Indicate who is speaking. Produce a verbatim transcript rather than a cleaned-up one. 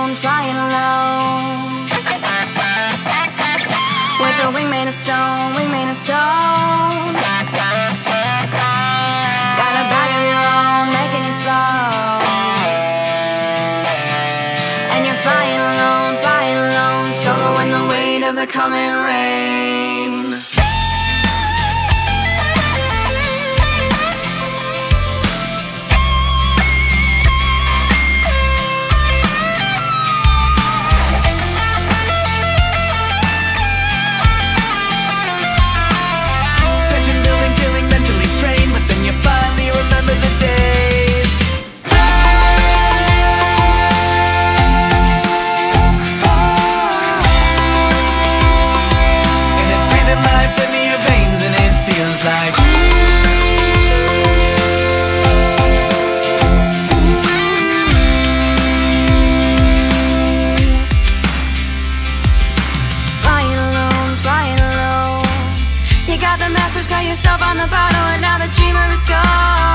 Speaker 1: alone, flying alone, with a wing made of stone, wing made of stone. Got a bag of your own, making you slow, and you're flying alone, flying alone, solo in the weight of the coming rain. Got the message, got yourself on the bottle, and now the dreamer is gone.